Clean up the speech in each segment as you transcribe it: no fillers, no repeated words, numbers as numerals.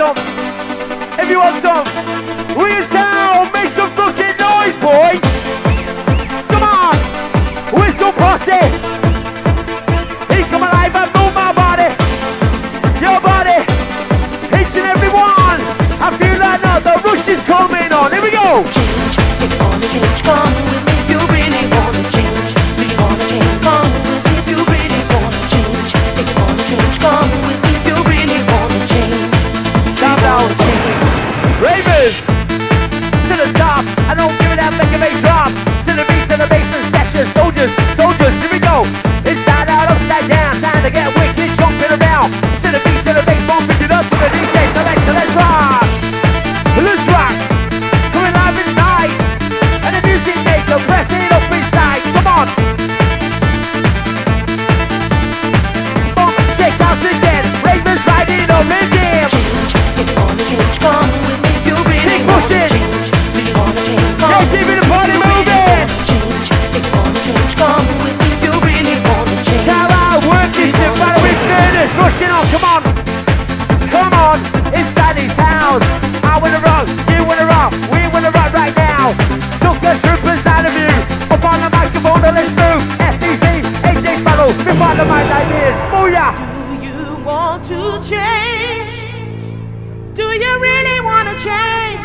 some. If you want some. Ring it sound. Make some fucking noise, boys. Come on. Whistle posse. He come alive and move my body. Your body. Each and every one. I feel like now the rush is coming on. Here we go. Change. If you wanna change, come with me. If you really wanna change. Do you wanna change? Come with me. If you really wanna change. If you wanna change, come with me. If you really wanna change. Calm down. Ravers. To the top. I don't give it that make a bass drop. To the beat, to the bass and session. Soldiers, soldiers, here we go. Inside out, upside down. Time to get wicked, jumping around. To the beat, to the bass, bumping it up to the DJ selector. Let's rock. Let's rock. Coming live inside. And the music maker pressing it up inside. Come on. Bump, shake out again. Ravers riding on the game. Change. If you wanna change, come with me. If you really Keep wanna pushing. change. Do you wanna change? Come Hey, with keep me. the party If you really moving. wanna change. If you wanna change, come with me. If you really wanna change. Come on, work it to battle with furnace. Rushing on, come on. Come on, inside his house. I wanna rock, you wanna rock, we wanna rock right now. Sucker troopers out of you. Up on the microphone, let's move. FDC, AJ Fallow, before the mic like this. Booyah! Do you want to change? Do you really want to change?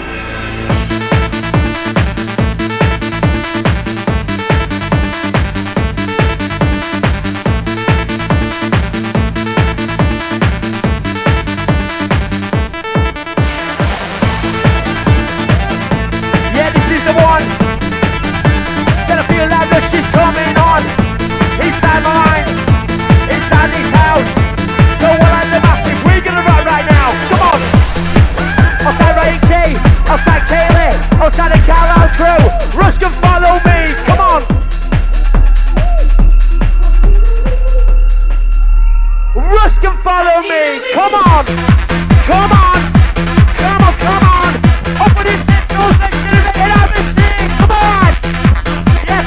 Yeah, this is the one. Said I feel like rush is coming on. Inside my mind, inside this house. So while I'm the massive, we're gonna rock right now. Come on. Outside Ray K, outside Kaylee, outside the Carlisle crew. Rush can follow me. Come on. Rush can follow me. Come on. Come on. Come on, come on. Up with his head, so let's get out of this thing. Come on. Yes,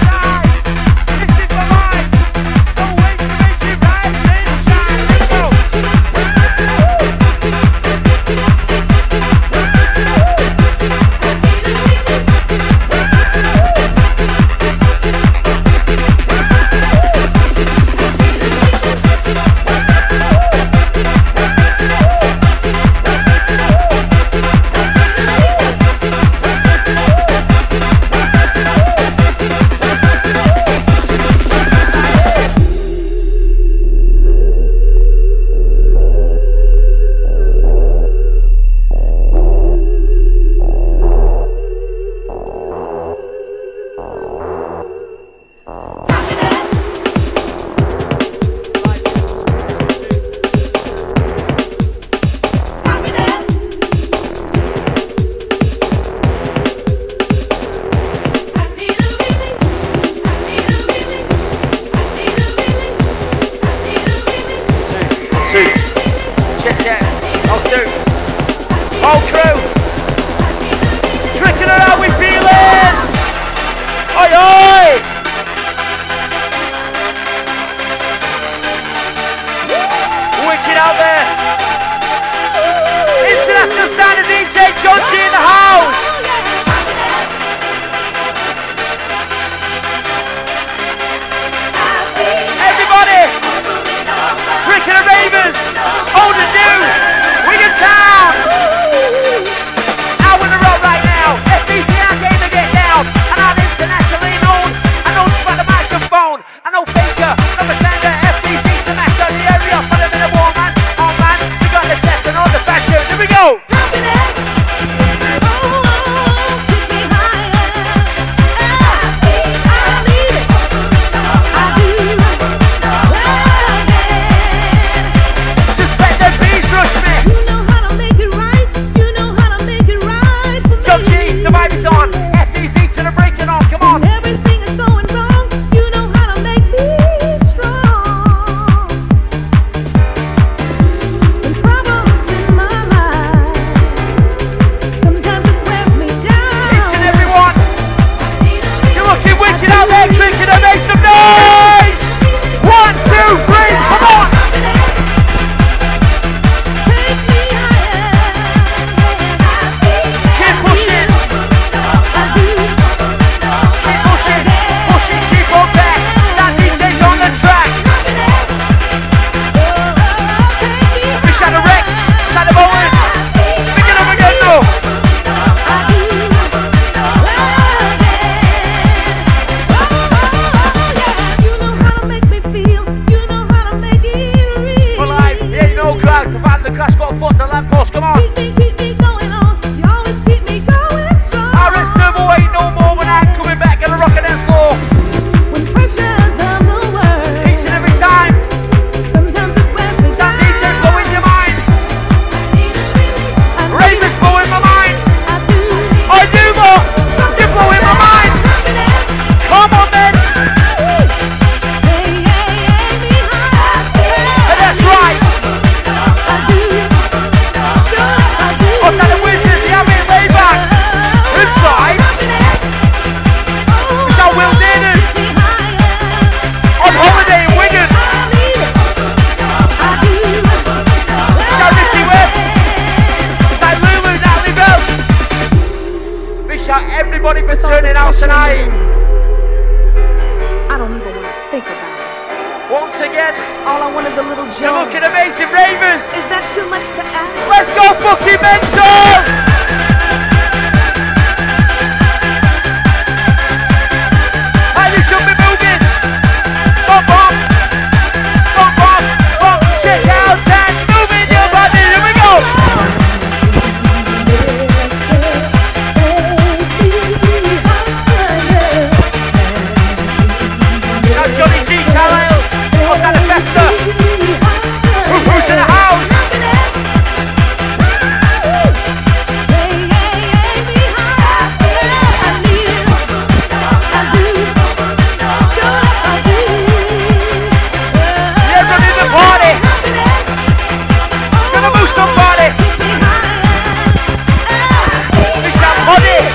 this is the line. So wait to make it rise and shine. Let's go. Happiness. Oh, oh, oh. house tonight. I don't even want to think about it. Once again, All I want is a little you're joy. looking amazing, ravers. Is that too much to ask? Let's go fucking mental! And you should be moving. Bump, bump. Bump, bump. Bump. Check out and moving your body. Here we go. Now Johnny G, Carlisle. Outside the Festa. Who's in the house? Somebody, we shall body.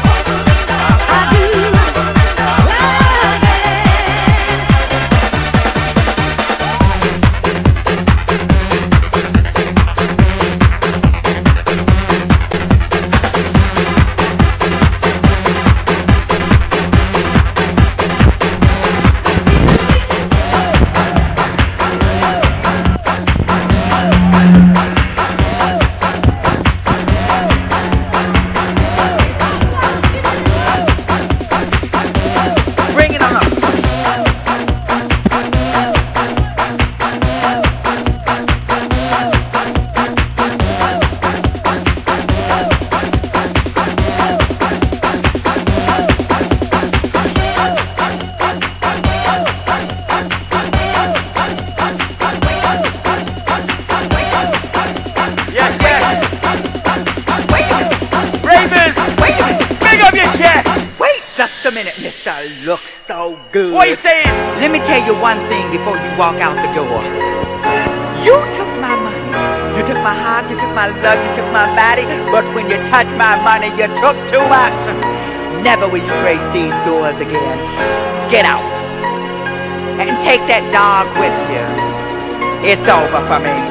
Looks so good. What are you saying? Let me tell you one thing before you walk out the door. You took my money. You took my heart, you took my love, you took my body. But when you touched my money, you took too much. Never will you grace these doors again. Get out. And take that dog with you. It's over for me.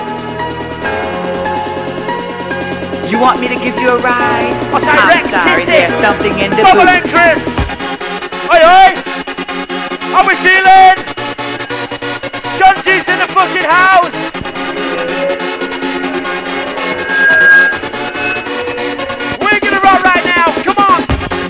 You want me to give you a ride? What's that, I'm Rex? sorry, there's something in the Bubble boot. and Chris. Oi, oi! How we feeling? John G's in the fucking house! We're gonna run right now, come on!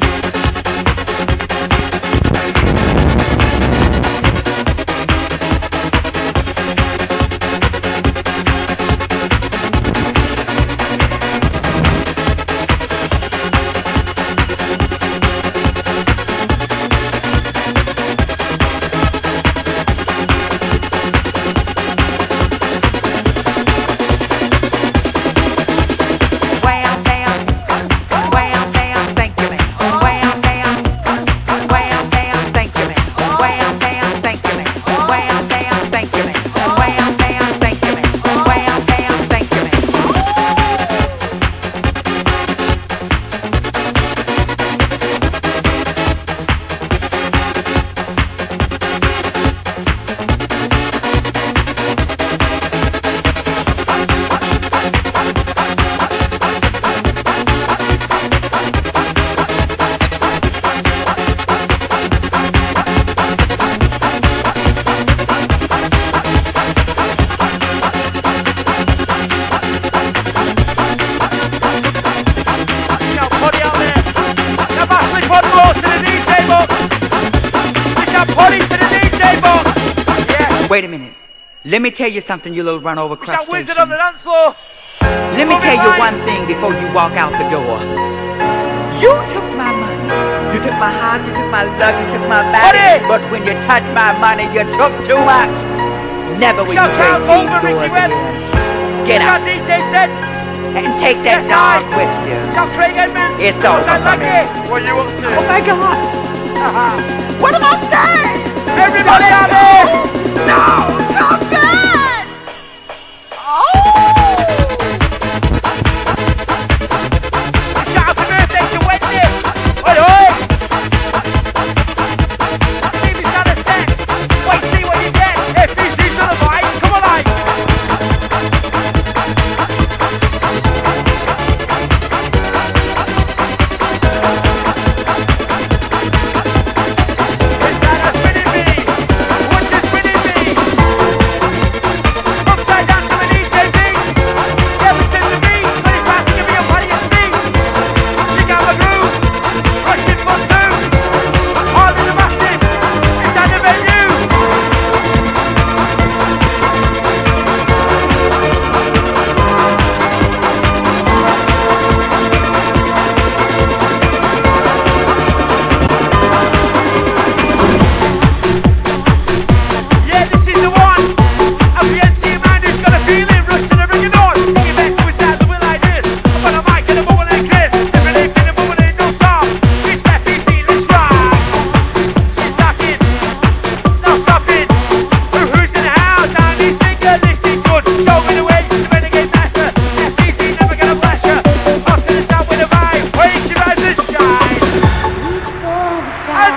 Wait a minute. Let me tell you something, you little run over Is that crustacean. wizard on the dance floor? Let me tell you one thing before you walk out the door. You took my money. You took my heart, you took my love, you took my body. But when you touched my money, you took too much. Never will you grace these doors again. Get out. DJ said. And take that dog with you. Shout Craig Edmonds. It's over for me. What you want to say? Oh my God. What am I saying? Everybody out there. No, come back. Oh. Shout happy birthday to Wendy. Oi, oi. Leave me down a set. Wait, see what you get. If this is the vibe, come on, like.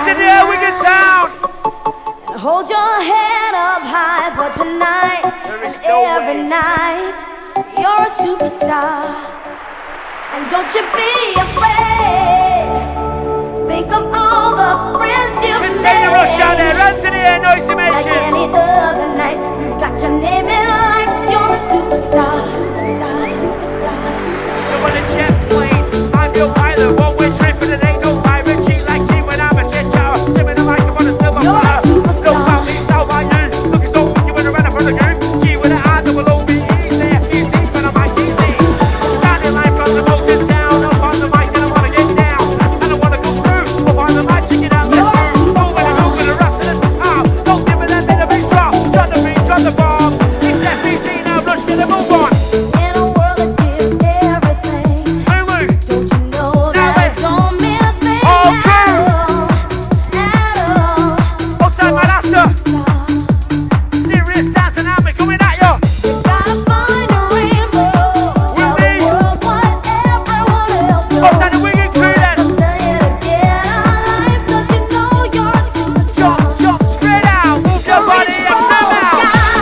Hands in the air, Wigan Town. Hold your head up high for tonight. There is And no every way. night you're a superstar. And don't you be afraid. Think of all the friends you've Can made. take the rush out there. Hands in the air, noisy Like makers. any other night, you got your name in lights. You're a superstar. Superstar, superstar. You're on a jet plane. I'm your pilot. One way trip, but it ain't no pirate. Cheat like G when I'm a jet tower. Sipping the microphone, a silver You're a platter. superstar. No bounties, how about you? Looking so good, you wanna run up on the groove. G with an I, double O, B, E, the F-U-C, but I'm like easy. Down in line from the boat to town. Up on the mic and I wanna get down. And I wanna go through. Up on the mic, check it out, let's go. Moving and moving and rocking at the top. Don't give it that little bass drop. Drop the beat, drop the bomb. It's FBC now, rush, get a move on. In a world that gives everything, Lulu, don't you know Now that it- don't mean a thing All at true. all, at all. outside my laughter. Serious sounds and I'm coming at you. Gotta find a rainbow. With Tell me. the world what everyone else knows. Outside the Wigan crew then. I'll tell you to get our life, 'cause you know you're a superstar. Jump, jump, spread out. Move your body and step out.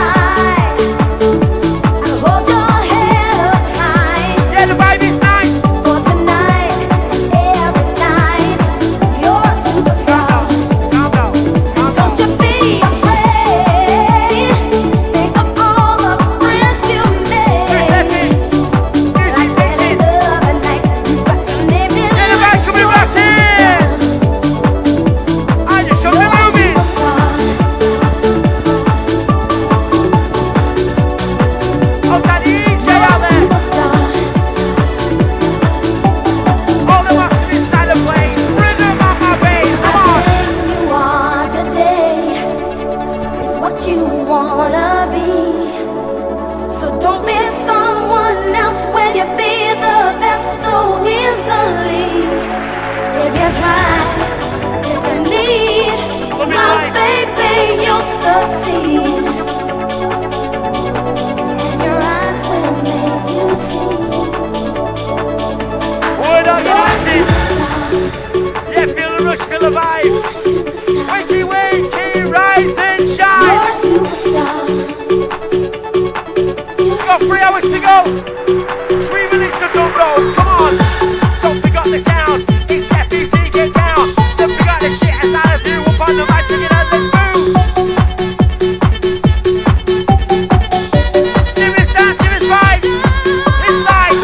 Hold your head up high Yeah, the vibe is nice. for tonight and every night. You're a superstar. Calm down, calm down. Don't you be afraid. Think of all the friends you Serious made. Lefty. Music Like any pitching. other night, you got your name in Yeah, the vibe coming back here. I just show the movie. Outside the EJ out there. All the massive inside the place. Rhythm on my bass. Come on. Everything you are today is what you wanna be. So don't be someone else when you be the best so easily. If you try, if you need, Let me my light. baby, you'll succeed. And your eyes will make you see. Word up, You're a massive. superstar. Yeah, feel the rush, feel the vibe. You're a superstar. Wakey, rise and You're shine. a superstar. We've got 3 hours to go. 3 minutes to don't go. Come on. Something got the sound. It's FBC, get down. Something got the shit inside of you. Up on the mic, check it out, let's move. Serious sound, serious vibes. Inside.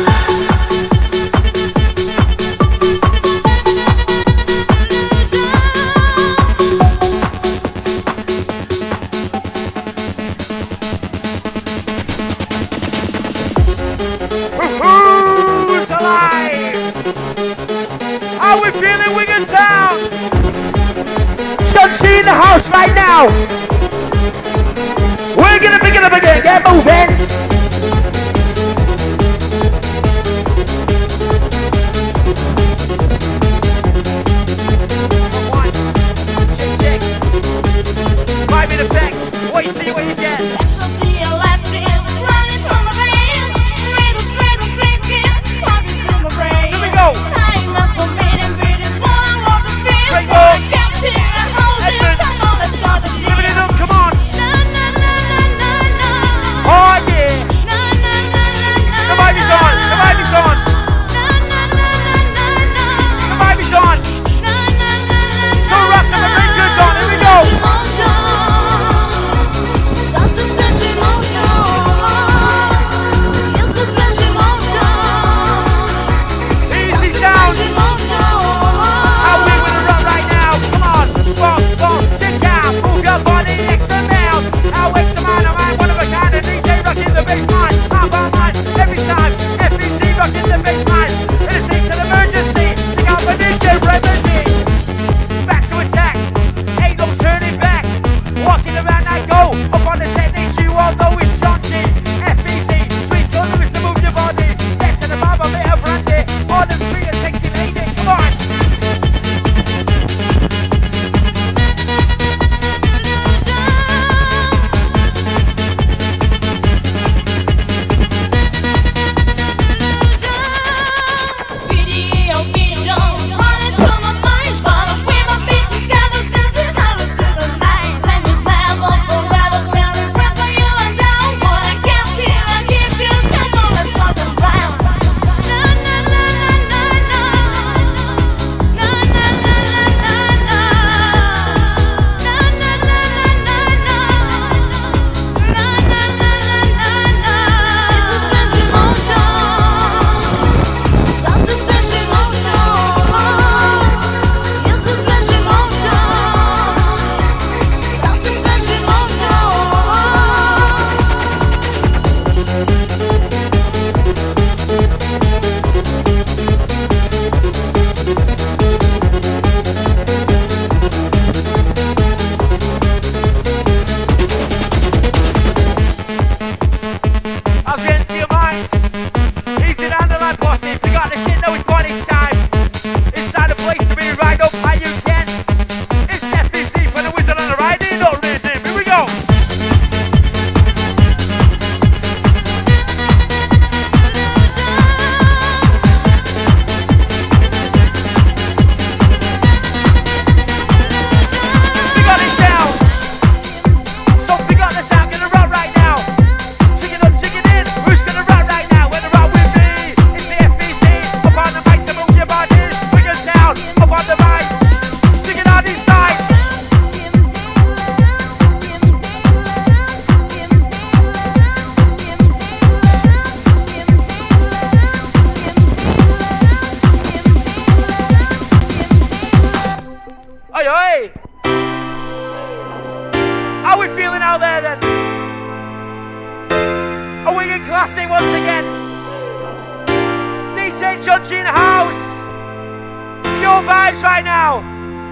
Woohoo! It's alive! How we feeling, Wigan Town? Chunky in the house right now. We're gonna pick it up again. Get moving. One, check, check. 5 in effect. What you see, what you get. Here we go. Straight up. Give it up, come on. Oh yeah. Hey! How we feeling out there then? A Wigan classic once again. DJ John G in the house. Pure vibes right now.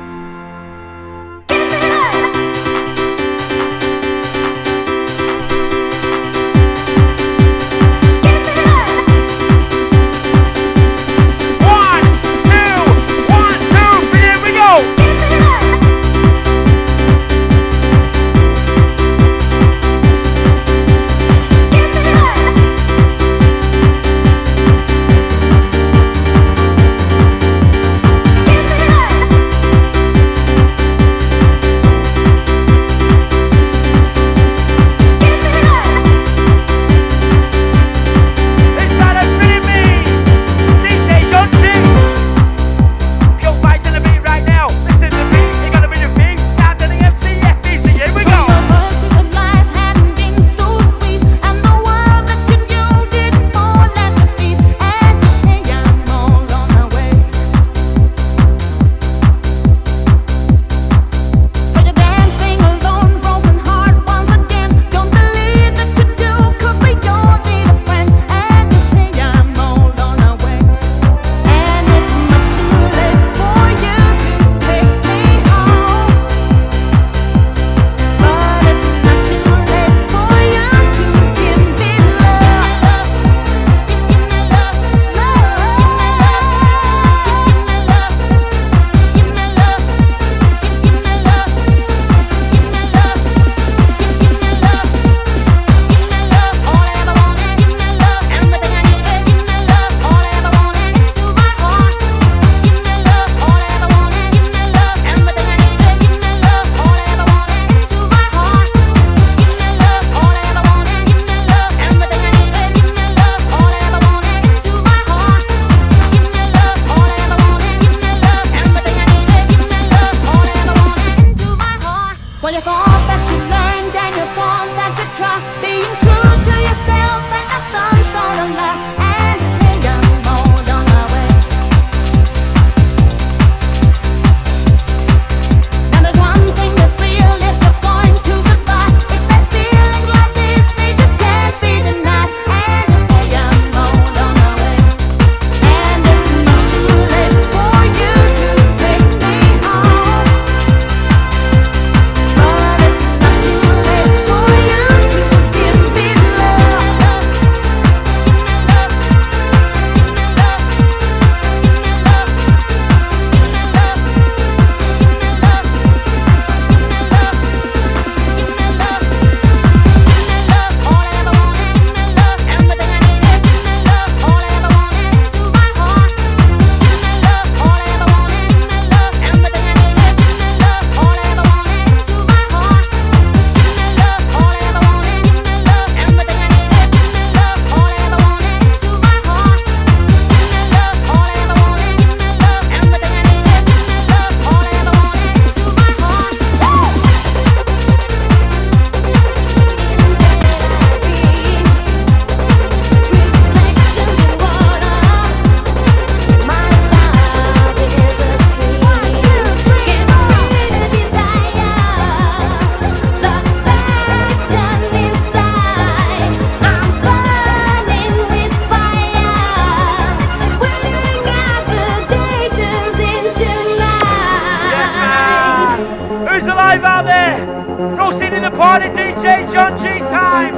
Party DJ John G time.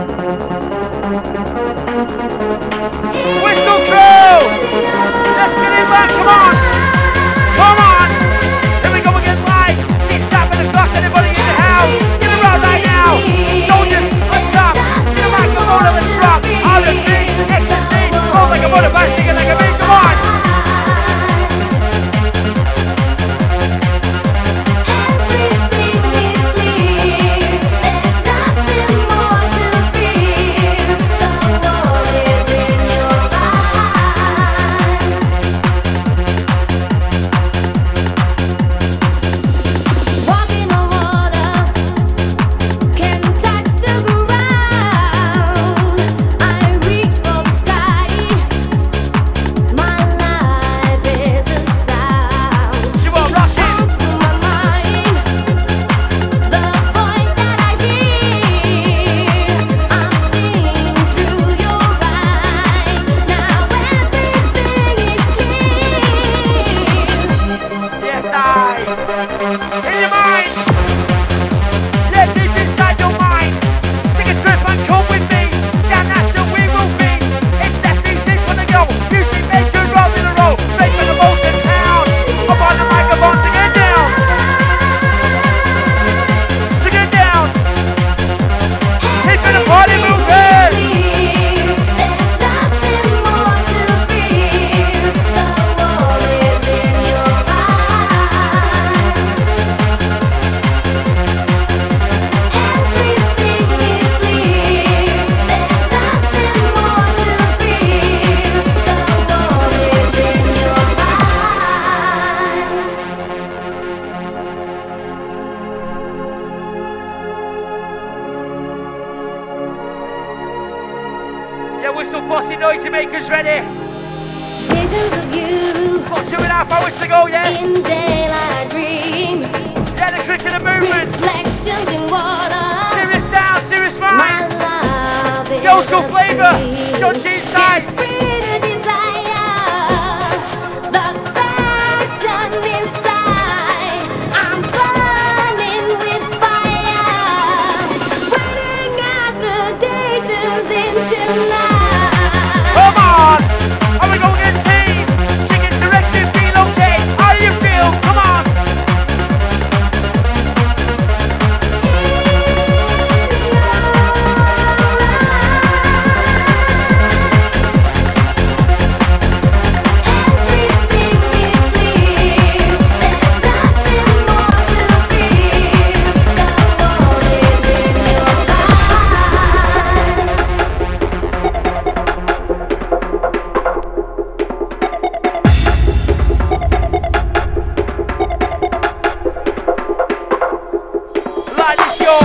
Whistle crew. Let's get it back. Come on. Come on. Here we go again live. Tip tap and the clock. Everybody in the house. Get it right now. Soldiers on top. Get a microphone on the strap. R&B, ecstasy. Oh, like a motorbike sticking like a beat. Come on. your mind. Yeah, deep inside your mind. Sing a trip and come with me. Sound that's who we will be. It's FBC for the go. Music maker roll in a row. Straight from the Bolton town. Up on the microphone, sing it down. Sing it down. Keeping the party moving. Yeah, whistle posse noisy makers ready. Visions of you Got 2.5 hours to go, yeah? in daylight dream. Yeah, the cricket and movement. Reflections in water. Serious sound, serious My minds. love is The old school a flavour. stream. John G side. Get free to desire the passion inside. I'm burning with fire, waiting out the day turns into night. Come on! Are we going to team? Chicken directed, feel okay? How do you feel? Come on! Light is your.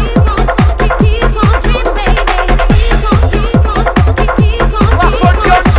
Last one, John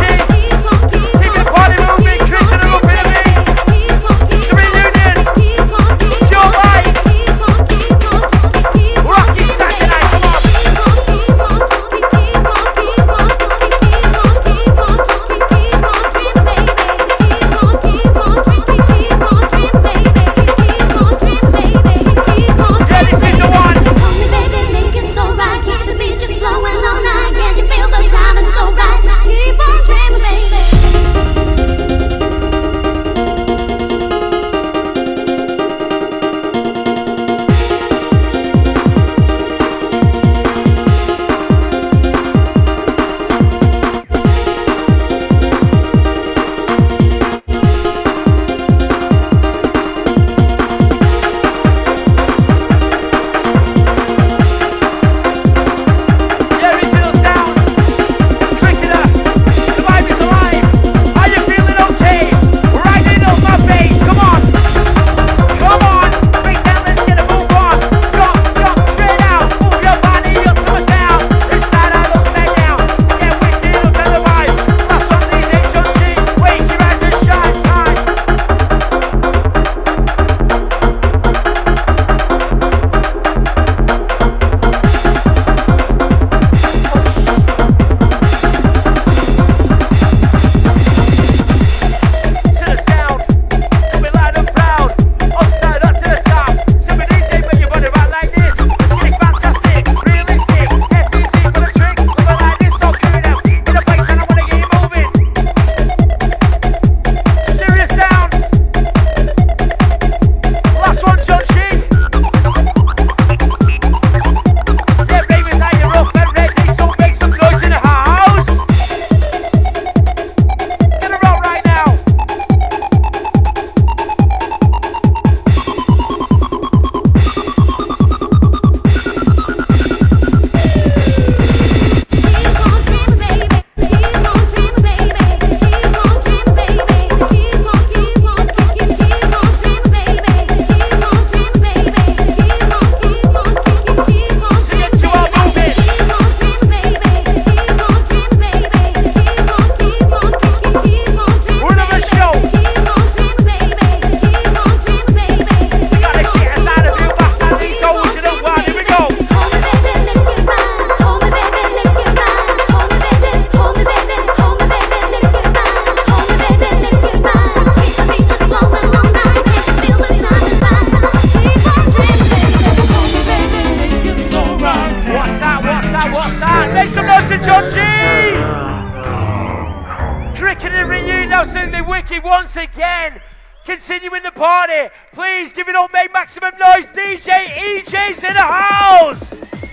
Drinking and renewing absolutely wicked once again. Continuing the party. Please give it up, make maximum noise. DJ EJ's in the house.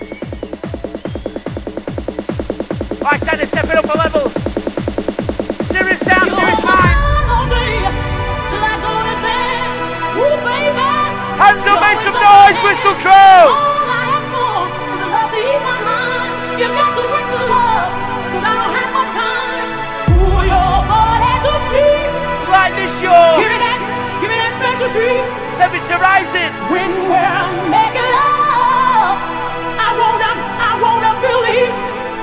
Alright, time to step it up a level. Serious sound, serious minds. Hands up, make some noise, Whistle Crow. You got to work the love, 'cause I don't have much time. Pull your body to me. Right this year. Give me that special treat. Temperature rising. When we're making love, I wanna feel the heat.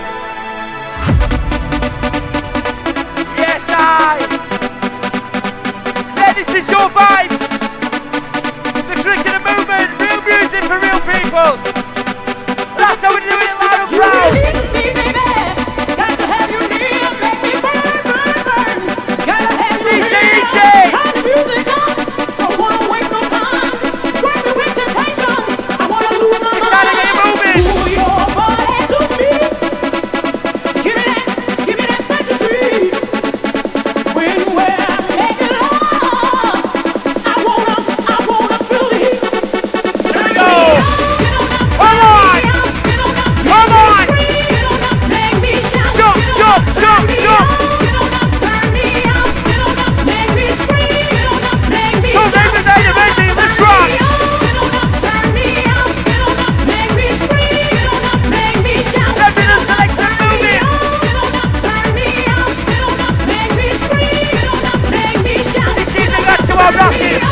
Yes, yeah, this is your vibe. The trick and the movement, real music for real people. That's how we do it loud and proud. You need to see, baby. Got to have you near, make me burn, burn, burn. Gotta have you DJ near. EJ. Turn the music up. Don't wanna waste no time. Grab me with temptation. I wanna lose my mind. It's time to get it moving. Pull your body to me. Give me that special treat. When we're making love, I wanna feel the heat. Here we go. Come on. Come on. Jump, jump, jump, jump. So David, baby, let's rock. Every little selection moving. This DJ got to our rocket.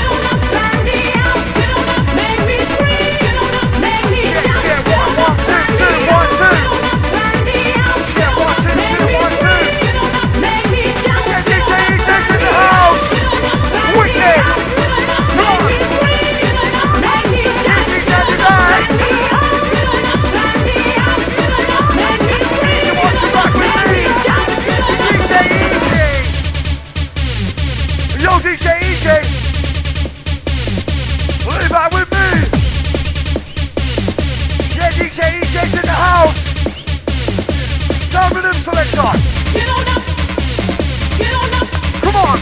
Yeah, 1, 2, 2, 1, 2. Yeah, 1, 2, 2, 1, 2. Yeah, DJ EJ's in the house. Wicked. Come on. Easy, daddy, die. Easy wants to rock with me. DJ EJ. Yo, DJ EJ. Leave that with me. Yeah, DJ EJ's in the house. Sound rhythm selection. Come on.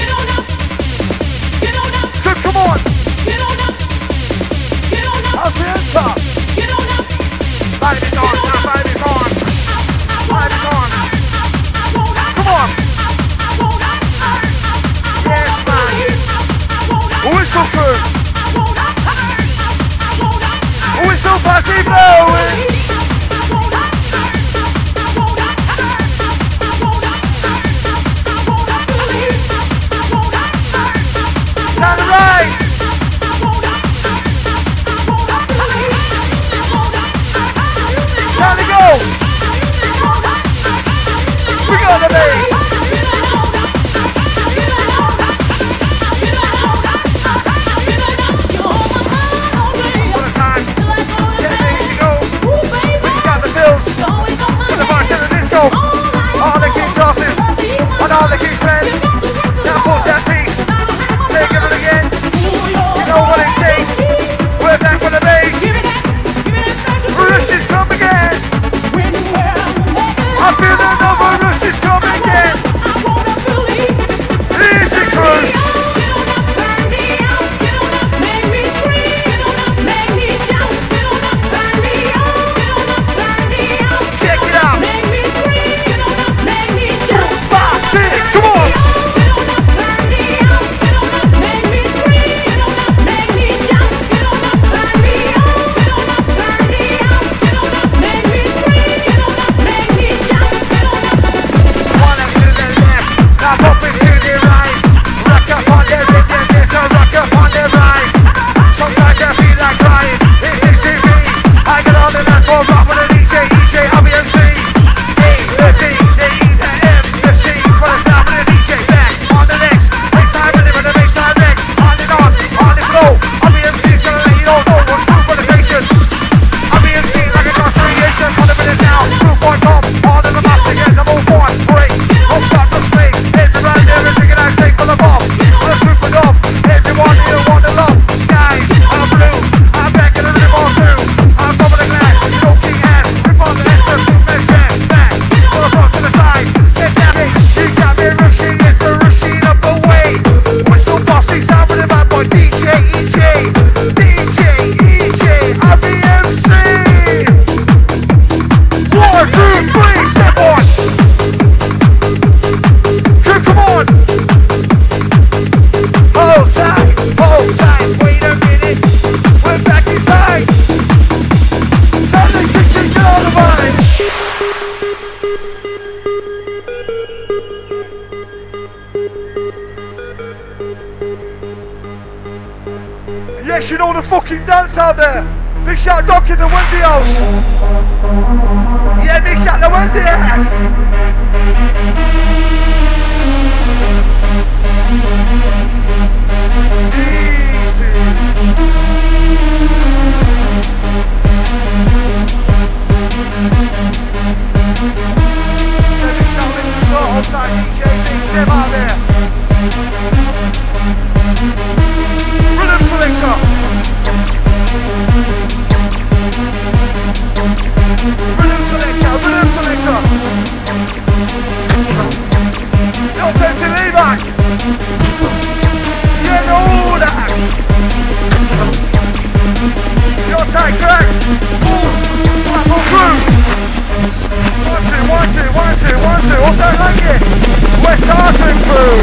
Come on. How's the answer? Baby's on, now baby's on. Baby's on. Come on. Yes, man. Whistle crew. Whistle posse blowing. Yes, you know the fucking dance out there. Big shout Doc in the Wendy house. Yeah, big shout the Wendy house. Easy. Yeah, big shout Mr. Sort outside DJ Big Tim out there. Rhythm selector. Rhythm selector, rhythm selector. Your sense in Levi. Yeah, no that. Your take, correct. Platform crew. 1, 2, 1, 2, 1, 2, 1, 2. What's that like it? West Arson crew.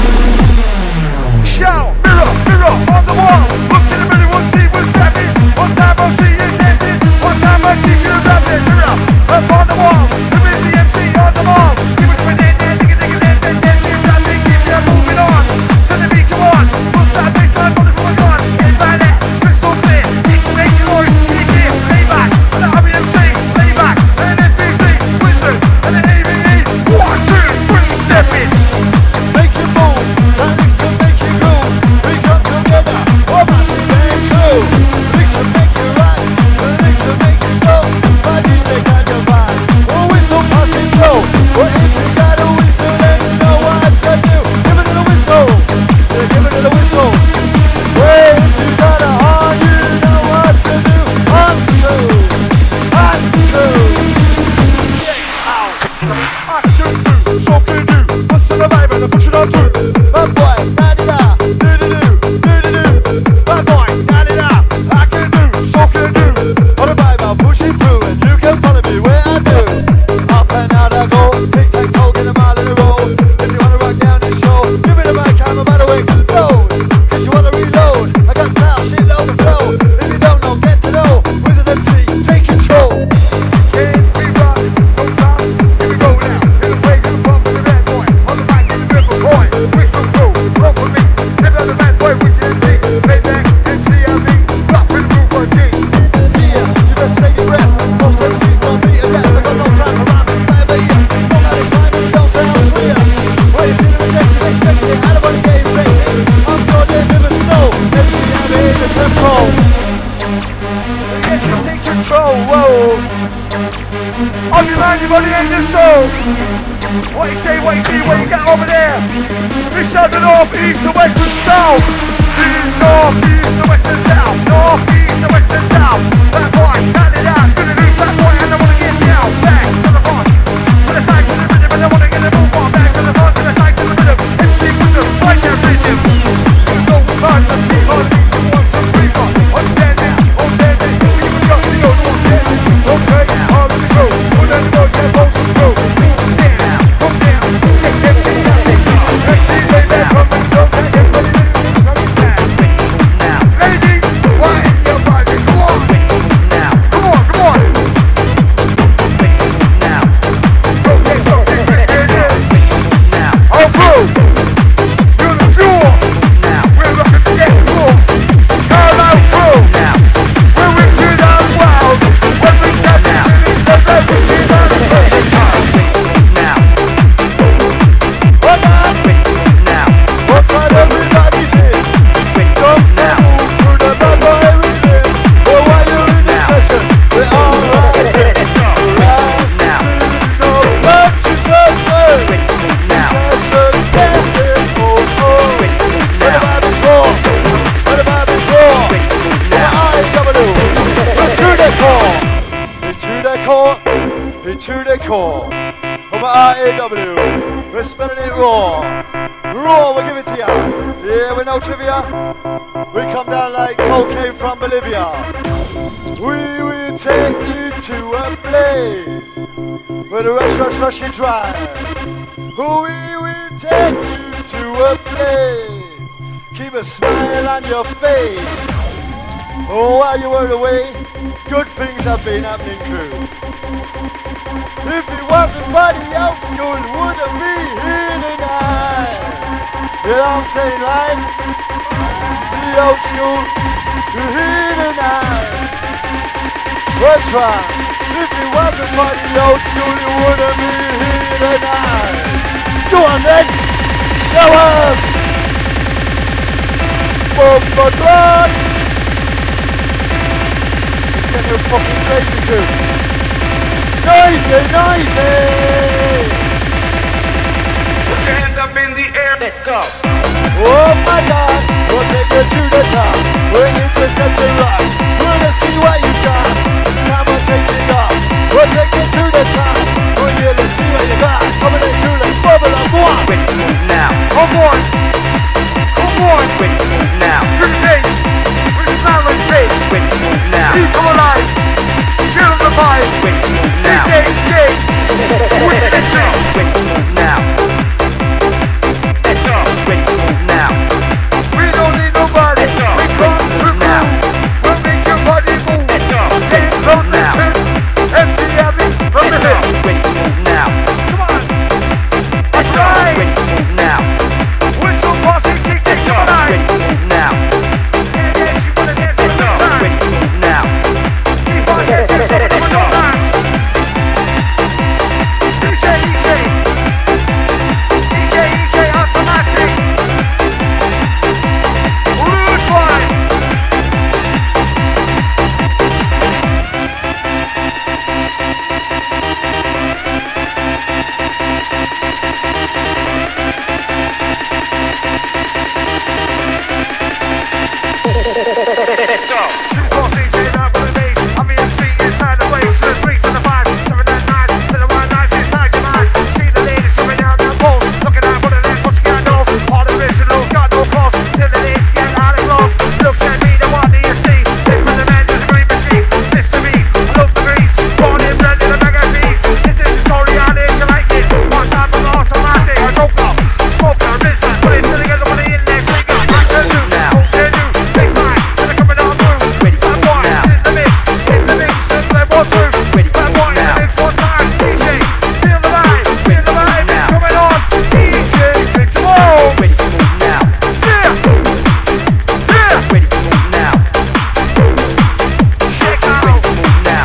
Shout, mirror, mirror on the wall. Look to the middle, we'll see what's happening. One time I'll see you dancing. One time I'll keep you rapping. Mirror up on the wall. Who is the MC on the wall? Keep it within there, digga digga dancing, dancing, rapping, keep you moving on. Send the beat, come on. Full side baseline, running from a gun. Get by that, crystal clear. Need to make your noise, keep it, lay back. And the RBMC, lay back. And FEC, Wizard, and the AVE. 1, 2, 3, step in. Make it move, that makes to make it groove. We come together, all massive and cool. Mix to make it right, mix to make it go. My DJ got your vibe, oh whistle pass it blow. Well if you got a whistle then you know what to do. Give it to the whistle, yeah, give it to the whistle. Well if you got a horn you know what to do. I'm slow, I'm slow. I can do, so can you. What's the vibe and I push it on through. Bad boy, da-di-da, do-do-do, do-do-do. Bad boy, da-di-da, I can do, so can you. For the vibe I'll push it through and you can follow me where I do. Up and out I go, tic-tac-toe, get a mile in a row. If you wanna rock down this show, give me the mic, I'm about to explode. Cause you wanna reload, I got style, shit load and flow. If you don't know, get to know, Wizard MC, take control. Can we rock, go rock, here we go now. In the break, in the bump, in the bad boy. On the mic, in the ripper, boy. We can go, rock with me. Live out the bad boy, we can be. Lay back, and DLB, rock with the root, one king. Yeah, you better save your breath. Most MCs won't beat a death. I got no time for rhyme, it's my idea. No matter time, it don't sound clear. Wait till you reject it, expect it. I don't wanna get infected. I'm Jordan, living snow. MC, I'm in the tempo. Yes, we take control, whoa. Of your mind, your body and your soul. What you say, what you see, what you get over there. We shout the north, east, the west and south. The north, east, the west and south. North, east, the west and south. Black boy, knock it out. Do the new black boy and I wanna get down. Back to the front, to the side, to the rhythm. And I wanna get the move on. Back to the front, to the side, to the rhythm. MC Wizard, like that rhythm. You know we run the key on me. You want some reaper. On there now, on there now. You can go, you know the one there. Okay, all in the go. On the go, yeah, both of the go. Come down, get everything out. Let's see, lay back, come and go. Everybody coming back. Ladies, why in your body? Come on. Come on, come on. Okay, all through. You're the fuel. We're rocking the deck floor. Carlo crew. We're wicked out wild. When we touch it, it's the best. We're on the first time. What time everybody's in? Jump now to the bad boy rhythm. But while you're in this session, we're all rising. Right to the purchase session. That's a standing for all. What about the draw? What about the draw? IW. Into the core. Into the core. Into the core. Of IAW. We're spelling it raw. Raw, we'll give it to ya. Yeah, with no trivia. We come down like cocaine from Bolivia. We will take you to a place where the rush you dry. We will take you to a place. Keep a smile on your face. Oh, while you were away, good things have been happening, crew. If it wasn't for the old school, it wouldn't be here tonight. You know what I'm saying, right? The old school, you're here tonight. That's right. If it wasn't for the old school, you wouldn't be here tonight. Go on then, show up. Bumper clock. Get your fucking crazy too. Noisy, noisy. Put your hands up in the air. Let's go. Oh my God, we'll take you to the top. We'll intercept the rock. We'll see what you got. Come on, take it off. We'll take you to the top. We'll really see what you got. Come on, cool and bubble up. Go on. Ready to move now. Come on. Come on. Ready to move now. To the bass. We're smiling bass. Ready to move now. Keep them alive. Feel the vibe. Ready to move now. DJ. Let's go. Ready to move now. Let's go. Ready to move now. We don't need nobody. Let's go. We come through now. We'll make your body move. Let's go. Hands from the hip. Empty heavy from the hip. Ready to move now. Come on. Let's go. Ready to move now. Whistle, posse, kick this. Let's go. Come on. Ready to move now. And dance, you wanna dance Let's all go. the time. Ready to move now. Keep on dancing, so Let's come go. on. DJ, automatic. Rude boy. Let's go. 246 up on the bass. I'm the MC inside the place. The breeze and the vibe. 7 and 9. Little one nice inside your mind. See the ladies coming down the poles. Looking at one of them pussy scandals. All the originals got no calls. Till the ladies get out of clothes. Look at me, then what do you see? Sick from the man, there's a green machine. Mr. Me, I love the grease. Born in bread in a bag of peas. This is the story on it, you like it. One time from the automatic. I choke up. Smoke up, listen. Put it together with the index finger. I can do. Oh, can do. Big sign. And they're coming on through. Ready to Bad move boy, now. in the mix, and play 1, 2. Ready to Bad move boy, in the now. mix 1 time. DJ, feel the vibe, it's now. coming on. DJ, take the ball. Ready to move now. Yeah, yeah, Ready to move now. shake Ready out. to move now.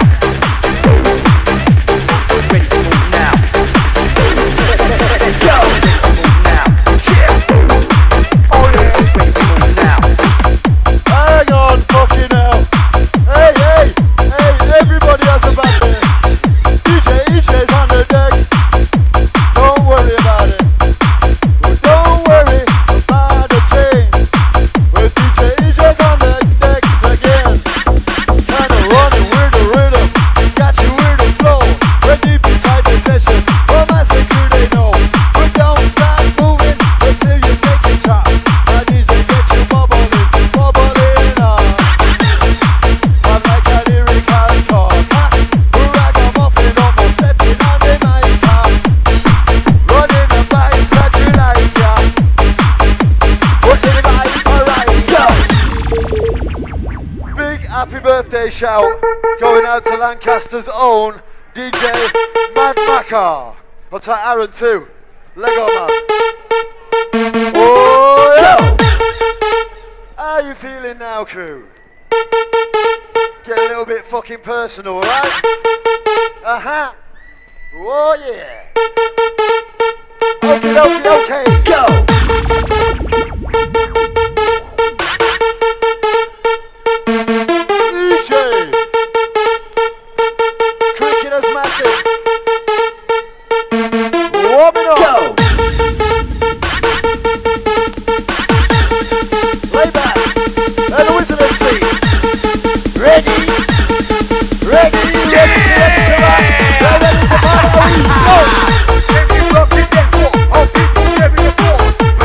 Ready to move now. Let's go. Ready to move now. Yeah, oh yeah. Ready to move now. Hang on, fucking hell. Hey, everybody has a bad day. DJ's on the decks. Don't worry about it. Don't worry about the thing. Well, DJ's on the decks again. Kinda running with the rhythm. Got you with the flow. We're deep inside the session. What massive do they know? But don't stop moving until you take your time. Now DJ get you bubbling on. I'm like a lyrical talker. Ragamuffin almost stepping on the mic. Running the vibes that you like, yeah. Putting the vibes alright, go. Big happy birthday shout going out to Lancaster's own DJ Mad Macca. I'll take Aaron too. Lego man. Oh yeah. How you feeling now, crew? Get a little bit fucking personal, right? Uh-huh. Oh yeah. Okay. Go. DJ. Cricket is massive. Warming up. Go. Lay back. And the wizard MC. Ready? Ready to rock. Ready to party. Go. If you rock it, then walk. Oh, people, give me a ball.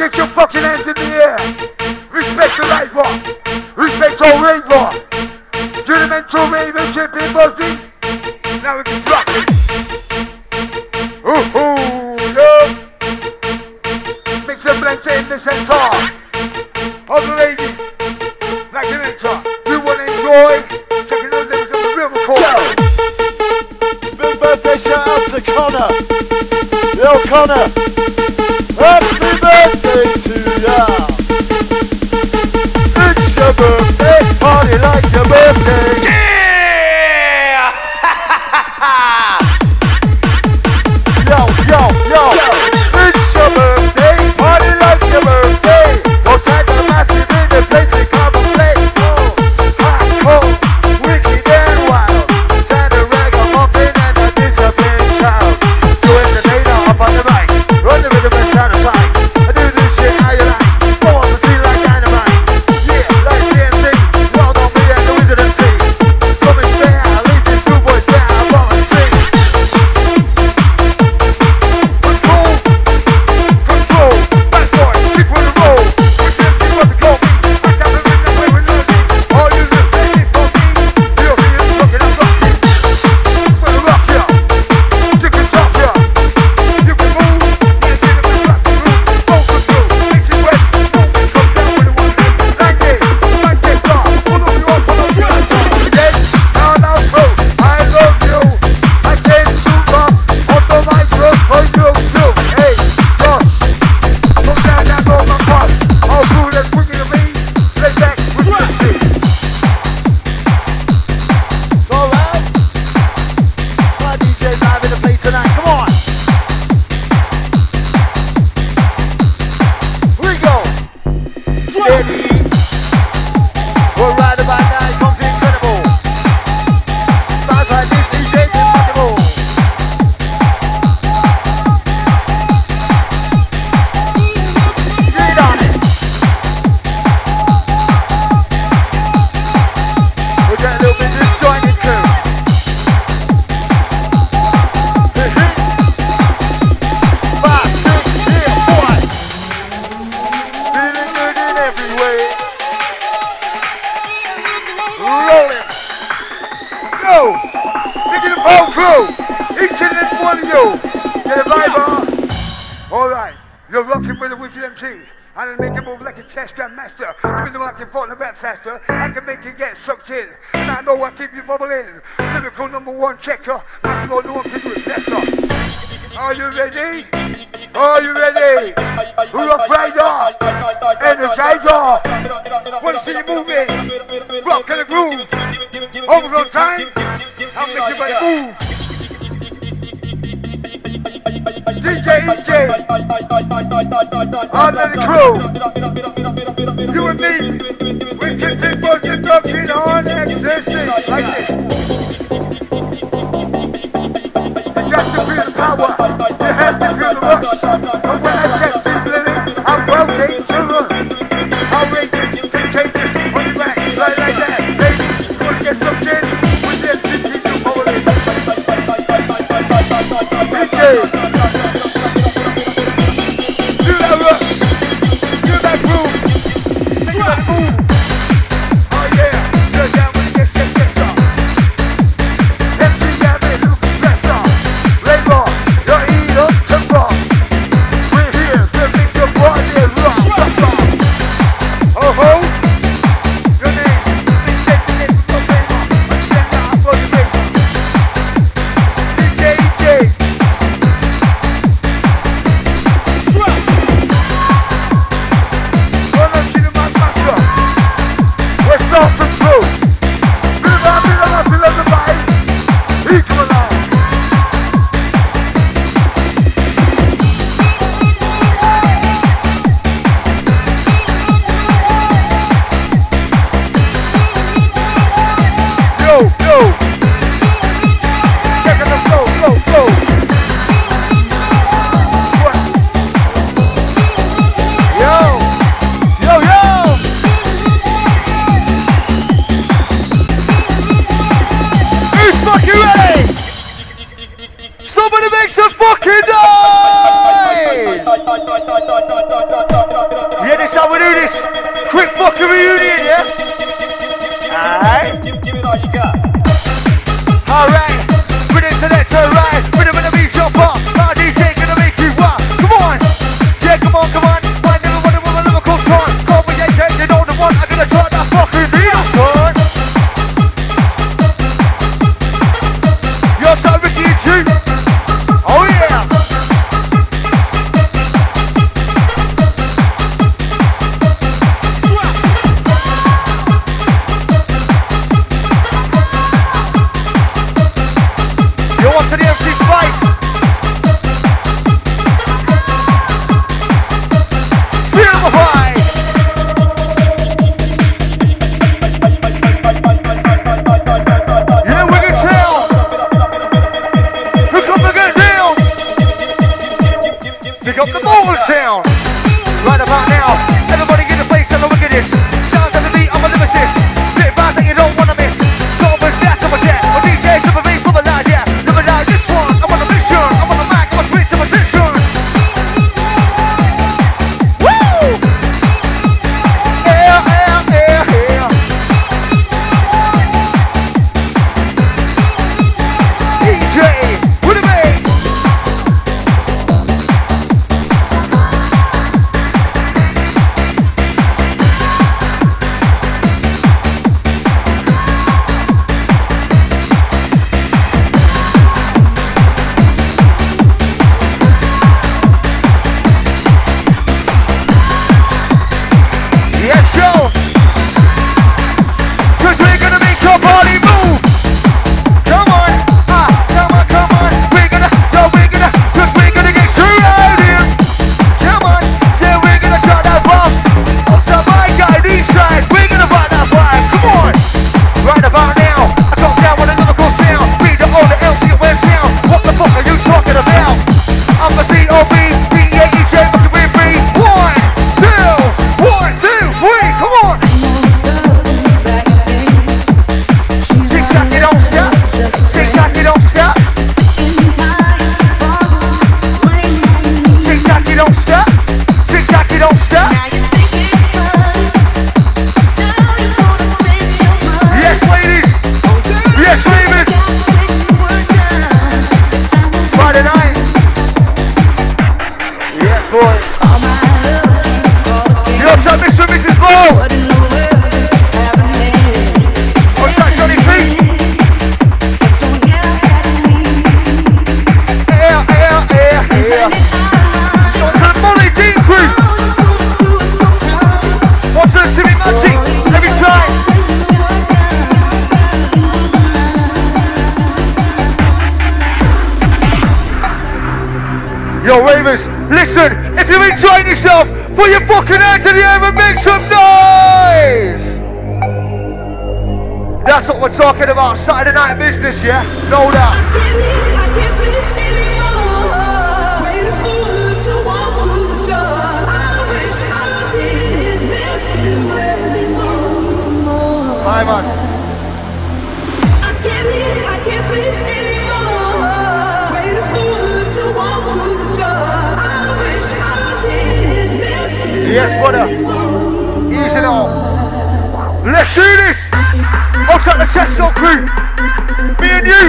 Get your fucking hands in the air. Respect the lifer. Respect your raver. Do the mental raver, chipping, buzzing. Now we can rock it. Ooh, yeah. Mix and blend in the center. All the ladies, like an enter. You want to enjoy? Checking the lyrics of the real record. Big birthday shout out to Connor. Yo, Connor. Happy birthday to ya. It's your birthday, party like your birthday. Yeah! Yo, yo, yo. It's your birthday, party like your birthday. Don't take the massive in the place and come and play. Oh, hardcore, wicked and wild. Send a ragamuffin and a disciplined child. To entertain up on the mic, run the rhythm and sound aside. I do this shit how you like, go on the feel like dynamite. Yeah, like TNC, well done me and the Wizard MC. Coming straight out, leads this schoolboy straight out, ball and sing. Control, bad boy, keep on the roll. With them, keep on the call me. I got the rhythm where we love it. All you live, baby, for me. You're here, rockin', I'm rockin'. For the rock, yeah. Chicken chop, yeah. You can move, yeah, get up and rock the room. Go control, makes it wet. Don't make come down with the one leg. Like this, dog. Pull up you up, pull up you up. Yes, now, bro, I love you. I came super on the microphone, you too. Hey, Josh, come down on my part. All cool and quicker than me. Lay back with your shit. It's alright. My DJ live in the place tonight. Come on. Here we go. Steady. We're right about now. It comes incredible. Sounds like this DJ's impossible. Get on it. We'll get a little bit disjointed crew. 5, 6, here, boy. Feeling good in every way. Rolling. Yo, taking the whole crew. Each and every one of you. Get a vibe on. Alright, you're rocking with the Wizard MC. I can make it move like a chess grandmaster. Give me the mic and fall a bit faster. I can make it get sucked in. And I know I keep you bubbling. Lyrical #1 checker. Maximo #1 figure tester. Are you ready? Are you ready? Rock Rider, Energizer. Wanna see you moving? Rock and the groove. Over on time. I'll make your body move. DJ EJ, all of the crew, you and me, we can take what you're talking on ecstasy, like this. You got to feel the power, you have to feel the rush, and when I check this lyric, I'm broken to run. I'll rate you, contagious, on your back, like that, baby, you wanna get some in, with this, you keep you rolling. DJ. Do that rush, do that groove, do that move. Oh yeah, you're down with this, MC got me looking pressure. Labor, you're eat up to rock. We're here to make your body rock. Oh ho, your name, been shaking it for favor. I'm sending out for the favor. DJ EJ. Somebody make some fucking noise! this how we do this. Quick fucking reunion, yeah? Alright. Give it all you got. Alright. Rhythm selector, right. Rhythm and the beat jump up. My DJ gonna make you rock. Come on. Yeah, come on, come on. Find everyone with a lyrical tone. Call me AK, you know the one. I'm gonna try that fucking beat, son. Yo, so Ricky and G. Oh yeah. Yo, on to the MC Spice. Feel the vibe. Yeah, we can tell. Hook up and get down. Pick up the Morgan Town. Right about now, everybody get a face and look at this. Sounds of the beat, I'm a lyricist. Bit of that you don't wanna miss. Don't miss that to my jet. My DJ to my bass, love a lad, yeah. Love a lad, this one, I'm on a mission. I'm on the mic, I'm a switch to position. Woo! Yeah, yeah, yeah, yeah. DJ, with a bass. Yes, yo! Cause we're gonna make your body move! Come on! Come on, come on! We're gonna get you out here! Come on! Yeah, we're gonna try that boss! Also, my guy, this side, we're gonna ride that vibe! Come on! Right about now, I got down with a lyrical sound. Read the order, L to your web sound. What the fuck are you talking about? I'm a C-O-B, B-A-E-J, fucking with me. 1, 2, 1, 2, 3, come on! Tick-tock, you don't stop. Tick-tock, you don't stop. Tick-tock, you don't stop. Tick-tock, you don't stop. Yes, ladies. Yes, ladies. Friday night. Yes, boy. Yo, what's up, Mr. and Mrs. Blow? What's up, Johnny P? Yeah. So to the Molly Dean crew. What's up, Timmy Magic? Every time. Yo, ravers, listen, if you're enjoying yourself, put your fucking hands in the air and make some noise! That's what we're talking about, Saturday night business, yeah? No doubt. My man. Yes, brother. Easy now. Let's do this. Outside the Tesco crew. Me and you.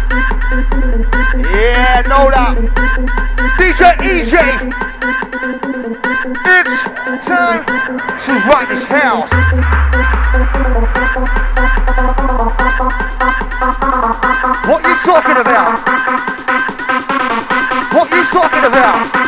Yeah, know that. DJ EJ. It's time to rock this house. What you talking about? What you talking about?